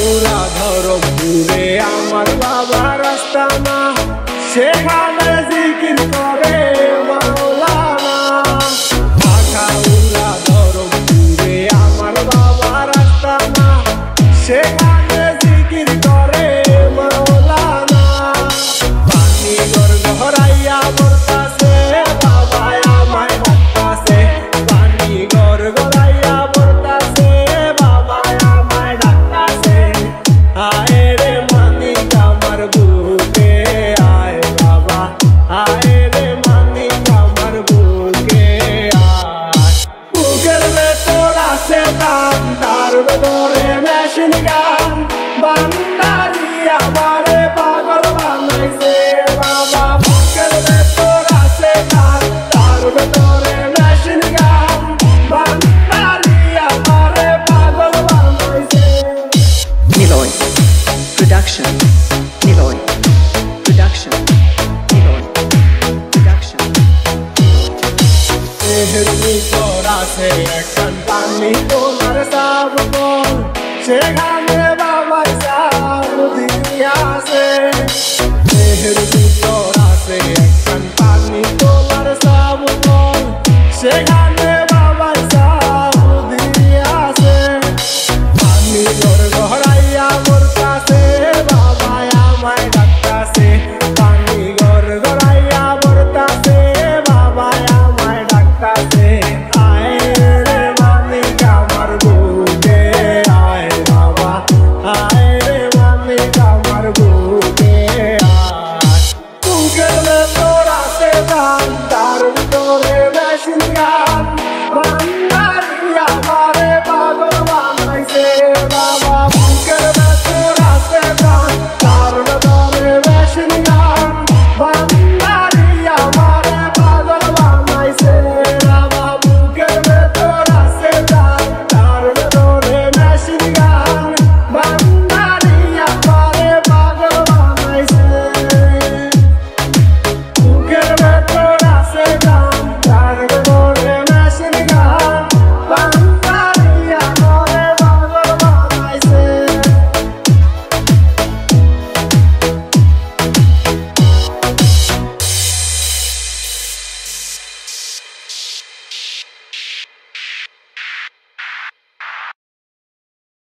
উড়া ধরমপুরে আমার বাবার আস্তানা, সেখানে জিকির করে মাওলানা। ঢাকা উড়া ধরমপুরে আমার বাবার আস্তানা, সেখানে জিকির করে মাওলানা। পানি গড়গড়াইয়া বলতাছে বাবা আমায় ডাকতাছে, পানি গড়গড়াইয়া বলতাছে বাবা আমায় ডাকতাছে। আয় রে মানিক আমার বুকে আয় বাবা, আয় রে মানিক আমার বুকে আয়। বুকের ভেতর আছে গান, তার ভেতরে মেশিন গান, বান্দারি আমারে পাগল বানাইছে বাবা। বুকের ভেতর আছে গান, তার ভেতরে মেশিন গান, বান্দারি আমারে পাগল বানাইছে। Niloy Production, Niloy Production, Niloy Production. দেহের ভিতর আছে একখান পানি তোমার সাবকল, সেখানে বাবাই সাব দিয়াছে। দেহের ভিতর আছে একখান পানি তোমার সাবকল, সেখানে বাবাই সাব দিয়াছে। পানি ঘর ঘরাই